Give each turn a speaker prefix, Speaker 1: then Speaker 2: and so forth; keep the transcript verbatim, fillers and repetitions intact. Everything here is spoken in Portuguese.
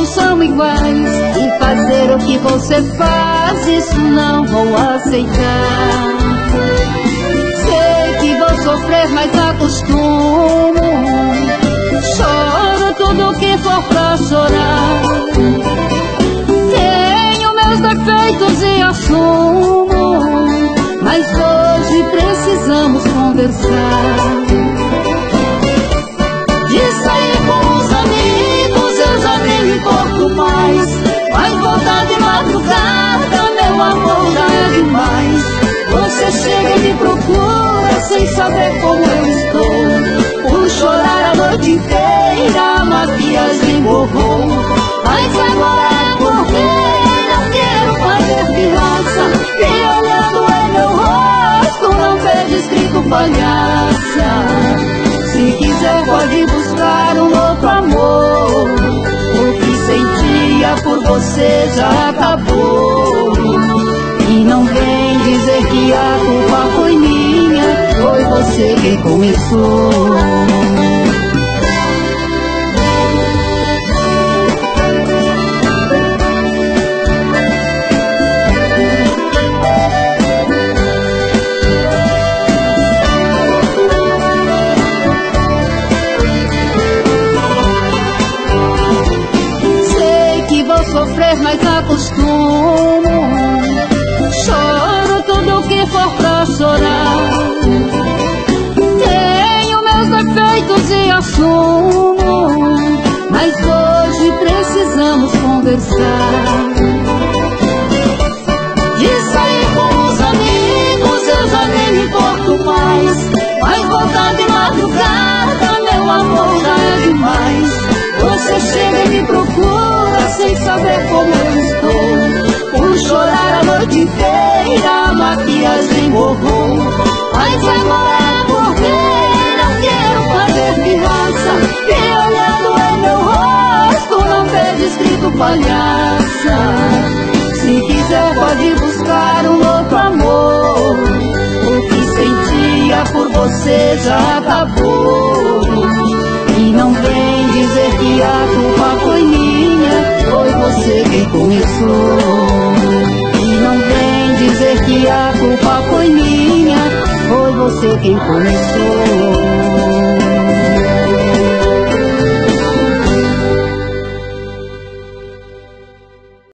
Speaker 1: todos são iguais, e fazer o que você faz, isso não vou aceitar. Sei que vou sofrer, mas acostumo. Choro tudo que for pra chorar. Tenho meus defeitos e assumo, mas hoje precisamos conversar. De sair com os amigos eu já nem me importo mais, mas voltar de madrugada, meu amor, já é demais. Você chega e me procura sem saber como eu estou. Por chorar a noite inteira, a maquiagem borrou. Mas agora é porque não quero fazer pirraça, e olhando em meu rosto não vejo escrito palhaça. Se quiser pode buscar um outro amor, o que sentia por você já acabou. E não vem dizer que a culpa foi minha, foi você quem começou. Sofrer, mas acostumo. Choro tudo que for pra chorar. Tenho meus defeitos e assumo, mas hoje precisamos conversar. De sair com os amigos eu já nem me importo mais, mas voltar de madrugada, meu amor, já é demais. Você chega e me procura sem saber como eu estou. Por chorar a noite inteira, a maquiagem borrou. Mas agora é porque não quero fazer pirraça, e olhando em meu rosto não vejo escrito palhaça. Se quiser pode buscar um outro amor, o que sentia por você já acabou. E não vem dizer que a culpa foi minha, foi você quem começou. E não vem dizer que a culpa foi minha, foi você quem começou.